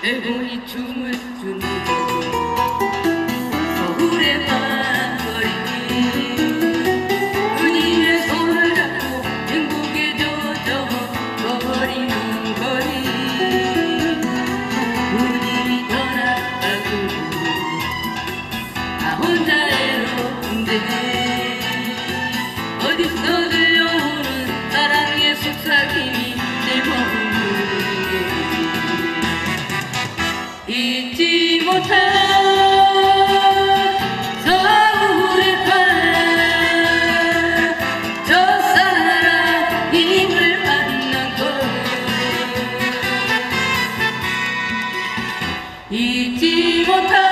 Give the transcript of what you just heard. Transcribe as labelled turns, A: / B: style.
A: 애고이 춤을 추는 서울의 밤거리 그님의 손을 잡고 행복에 젖어 버리는 거리 그님이 떠나가고 나 혼자 외로운데 어디서 들려오는 사랑의 속삭임이 내 몸을 잊지 못한 서울의 밤 첫사랑임을 만난 것 잊지 못한